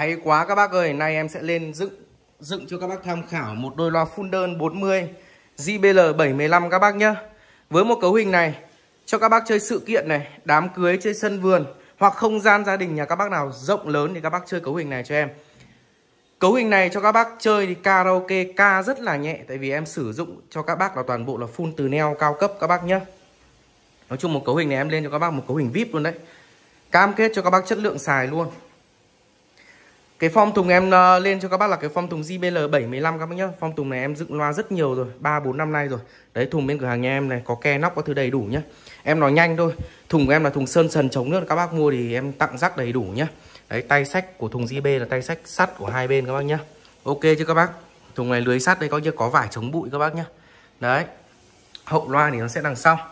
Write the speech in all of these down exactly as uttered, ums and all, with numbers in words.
Hay quá các bác ơi, nay em sẽ lên dựng dựng cho các bác tham khảo một đôi loa full đơn bốn mươi J B L bảy một lăm các bác nhé. Với một cấu hình này cho các bác chơi sự kiện này, đám cưới, chơi sân vườn hoặc không gian gia đình nhà các bác nào rộng lớn thì các bác chơi cấu hình này cho em. Cấu hình này cho các bác chơi thì karaoke ca rất là nhẹ, tại vì em sử dụng cho các bác là toàn bộ là full từ neo cao cấp các bác nhé. Nói chung một cấu hình này em lên cho các bác một cấu hình vi ai pi luôn đấy. Cam kết cho các bác chất lượng xài luôn. Cái form thùng em uh, lên cho các bác là cái form thùng J B L bảy một lăm các bác nhá. Form thùng này em dựng loa rất nhiều rồi, ba bốn năm nay rồi. Đấy, thùng bên cửa hàng nhà em này có ke nóc có thứ đầy đủ nhá. Em nói nhanh thôi. Thùng của em là thùng sơn sần chống nước, các bác mua thì em tặng rắc đầy đủ nhá. Đấy, tay xách của thùng J B là tay xách sắt của hai bên các bác nhá. Ok chứ các bác. Thùng này lưới sắt đây có như có vải chống bụi các bác nhá. Đấy. Hậu loa thì nó sẽ đằng sau.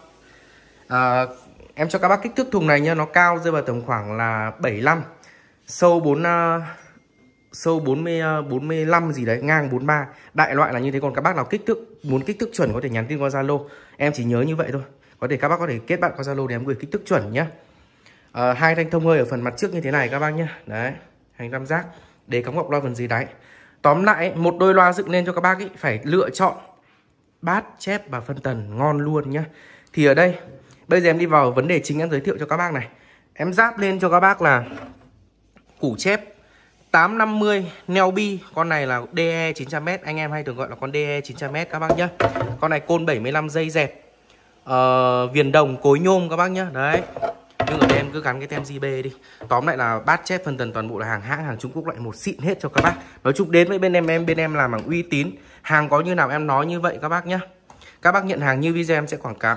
À, em cho các bác kích thước thùng này nhá, nó cao rơi vào tầm khoảng là bảy mươi lăm, sâu bốn uh, sâu bốn mươi, bốn mươi lăm gì đấy, ngang bốn mươi ba. Đại loại là như thế. Còn các bác nào kích thước muốn kích thước chuẩn có thể nhắn tin qua Zalo. Em chỉ nhớ như vậy thôi. Có thể các bác có thể kết bạn qua Zalo để em gửi kích thước chuẩn nhá. À, hai thanh thông hơi ở phần mặt trước như thế này các bác nhá. Đấy, hành tam giác để cắm gọc loa phần dưới đáy. Tóm lại một đôi loa dựng lên cho các bác ý phải lựa chọn bát, chép và phân tần ngon luôn nhá. Thì ở đây bây giờ em đi vào vấn đề chính, em giới thiệu cho các bác này. Em ráp lên cho các bác là củ chép tám năm mươi neo bi. Con này là D E chín trăm mét, anh em hay thường gọi là con D E chín trăm mét các bác nhá. Con này côn bảy mươi lăm dây dẹt, uh, viền đồng cối nhôm các bác nhá. Đấy, nhưng ở đây em cứ gắn cái tem J B đi. Tóm lại là bát chép phân tần toàn bộ là hàng hãng, hàng Trung Quốc loại một xịn hết cho các bác. Nói chung đến với bên em em bên em làm bằng uy tín, hàng có như nào em nói như vậy các bác nhá. Các bác nhận hàng như video em sẽ quảng cáo.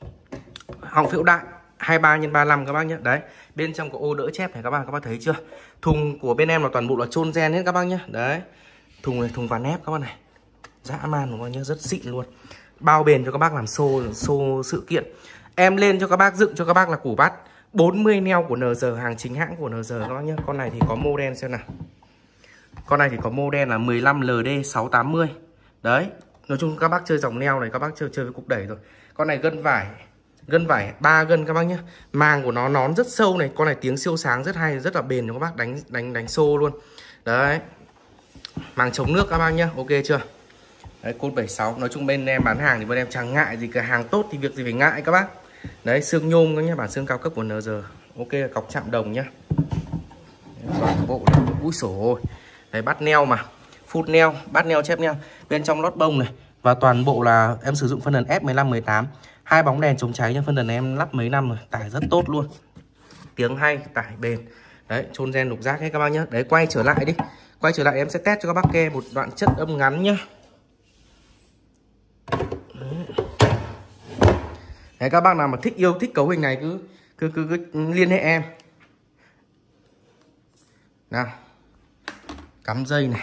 Họng phễu đại hai mươi ba nhân ba mươi lăm các bác nhé. Đấy, bên trong có ô đỡ chép này các bác, các bác thấy chưa? Thùng của bên em là toàn bộ là chôn gen hết các bác nhé. Đấy, thùng này thùng ván ép các bác này, dã man các bác nhé, rất xịn luôn. Bao bền cho các bác làm xô xô sự kiện. Em lên cho các bác dựng cho các bác là củ bát bốn mươi neo của N G, hàng chính hãng của N G các bác nhé. Con này thì có model xem nào. Con này thì có model là mười lăm L D sáu tám mươi. Đấy, nói chung các bác chơi dòng neo này các bác chơi chơi với cục đẩy rồi. Con này gân vải gân vải ba gân các bác nhé. Màng của nó nón rất sâu này, con này tiếng siêu sáng rất hay, rất là bền cho các bác đánh đánh đánh xô luôn. Đấy, màng chống nước các bác nhé. Ok chưa? Đấy, côn bảy sáu. Nói chung bên em bán hàng thì bên em chẳng ngại gì cả, hàng tốt thì việc gì phải ngại các bác. Đấy, xương nhôm các nhé, bản xương cao cấp của N G. Ok, cọc chạm đồng nhá. Toàn bộ úi sổ ôi. Đấy, bắt neo mà, phút neo, bắt neo chép neo. Bên trong lót bông này và toàn bộ là em sử dụng phân đần F mười lăm mười tám. Hai bóng đèn chống cháy, nhưng phân đần này em lắp mấy năm rồi, tải rất tốt luôn. Tiếng hay, tải bền. Đấy, chôn gen lục giác hết các bác nhé. Đấy, quay trở lại đi. Quay trở lại em sẽ test cho các bác nghe một đoạn chất âm ngắn nhá. Đấy, các bác nào mà thích yêu thích cấu hình này cứ cứ cứ, cứ liên hệ em. Nào. Cắm dây này.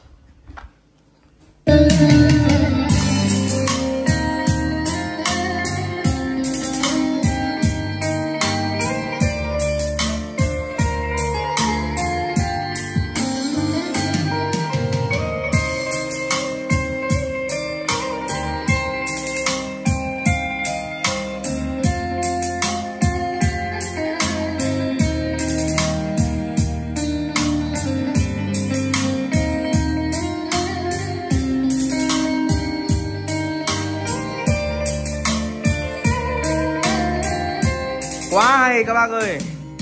Quá hay các bác ơi.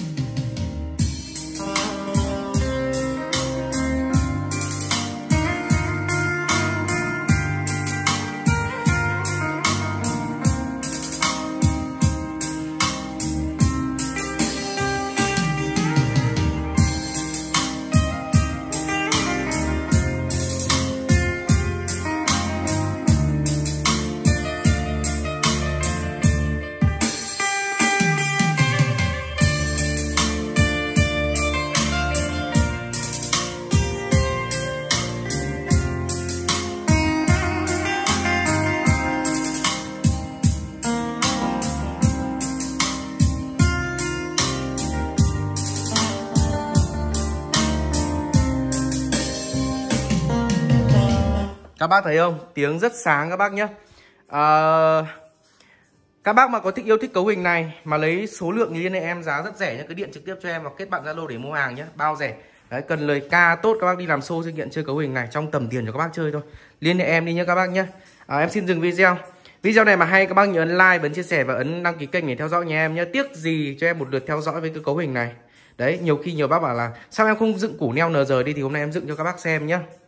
Các bác thấy không? Tiếng rất sáng các bác nhé. à, Các bác mà có thích yêu thích cấu hình này mà lấy số lượng thì liên hệ em, giá rất rẻ nhé. Cứ điện trực tiếp cho em hoặc kết bạn Zalo để mua hàng nhé. Bao rẻ. Đấy, cần lời ca tốt các bác đi làm show sự kiện chơi cấu hình này trong tầm tiền cho các bác chơi thôi. Liên hệ em đi nhé các bác nhé. À, em xin dừng video. Video này mà hay các bác nhớ ấn like, ấn chia sẻ và ấn đăng ký kênh để theo dõi nhà em nhé. Tiếc gì cho em một lượt theo dõi với cái cấu hình này. Đấy, nhiều khi nhiều bác bảo là sao em không dựng củ neo en giê đi thì hôm nay em dựng cho các bác xem nhé.